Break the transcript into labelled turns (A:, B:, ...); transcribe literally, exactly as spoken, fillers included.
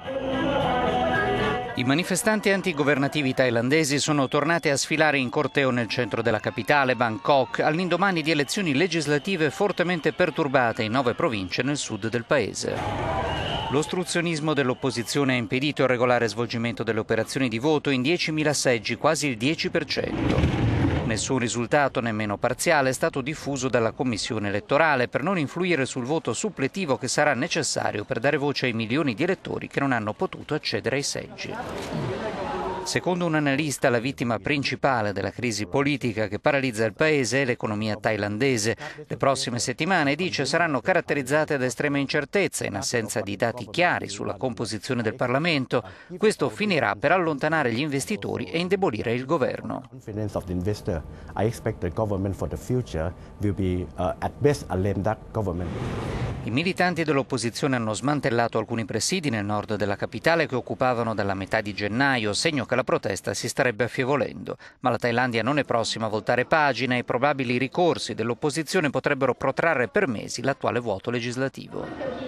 A: I manifestanti antigovernativi thailandesi sono tornati a sfilare in corteo nel centro della capitale, Bangkok, all'indomani di elezioni legislative fortemente perturbate in nove province nel sud del paese. L'ostruzionismo dell'opposizione ha impedito il regolare svolgimento delle operazioni di voto in diecimila seggi, quasi il dieci per cento. Nessun risultato, nemmeno parziale, è stato diffuso dalla Commissione elettorale per non influire sul voto suppletivo che sarà necessario per dare voce ai milioni di elettori che non hanno potuto accedere ai seggi. Secondo un analista, la vittima principale della crisi politica che paralizza il paese è l'economia thailandese. Le prossime settimane, dice, saranno caratterizzate da estrema incertezza in assenza di dati chiari sulla composizione del Parlamento. Questo finirà per allontanare gli investitori e indebolire il governo. I militanti dell'opposizione hanno smantellato alcuni presidi nel nord della capitale che occupavano dalla metà di gennaio, segno che la protesta si starebbe affievolendo. Ma la Thailandia non è prossima a voltare pagina e i probabili ricorsi dell'opposizione potrebbero protrarre per mesi l'attuale vuoto legislativo.